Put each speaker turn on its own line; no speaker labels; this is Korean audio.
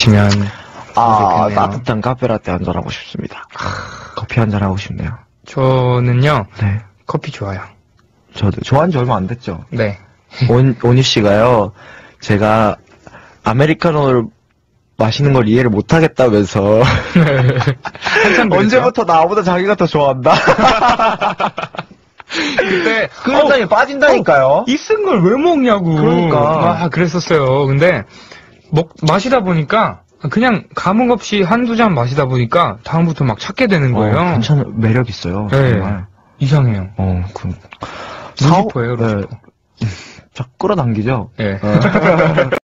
시면 좋겠네요.
따뜻한 카페라떼 한잔하고 싶습니다. 커피 한잔하고 싶네요.
저는요,
네.
커피 좋아요.
저도 좋아한 지 얼마 안 됐죠.
네.
온유 씨가요, 제가 아메리카노를 마시는 걸 이해를 못 하겠다면서
한참 그랬죠?
언제부터 나보다 자기가 더 좋아한다.
그때
그런다니 빠진다니까요.
이 쓴 걸 왜 먹냐고.
그러니까.
그랬었어요. 근데 마시다 보니까 그냥 감흥 없이 한두 잔 마시다 보니까 다음부터 막 찾게 되는 거예요.
괜찮은 매력 있어요.
네.
정말.
이상해요.
그
루시퍼예요, 루시퍼.
자 끌어당기죠.
네.